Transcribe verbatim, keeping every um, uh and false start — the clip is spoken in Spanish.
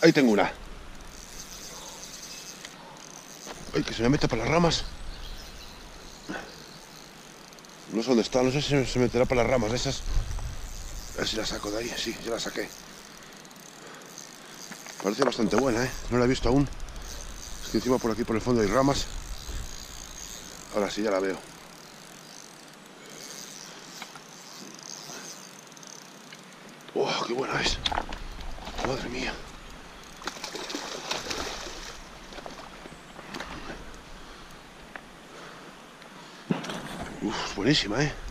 Ahí tengo una. Ay, que se me mete por las ramas. No sé dónde está, no sé si se meterá por las ramas esas. A ver si la saco de ahí. Sí, ya la saqué. Parece bastante buena, ¿eh? No la he visto aún. Es que encima por aquí, por el fondo, hay ramas. Ahora sí, ya la veo. ¡Oh, qué buena es! ¡Madre mía! Uf, buenísima, ¿eh?